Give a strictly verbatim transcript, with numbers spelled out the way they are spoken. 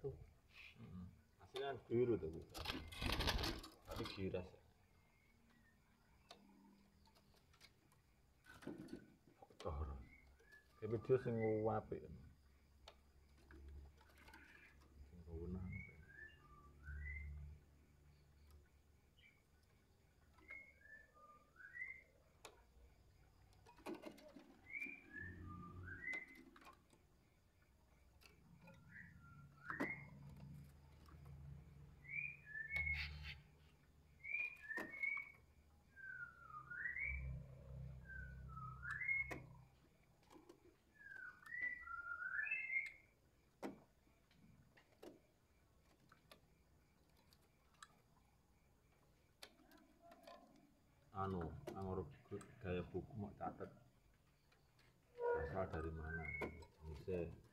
itu. Hmm. Aslinya kan biru tuh bisa. Tapi giras. Faktor. Kayak video sing apik. Sing kewenang. Anu, anggur gaya buku mau catat asal dari mana. Bisa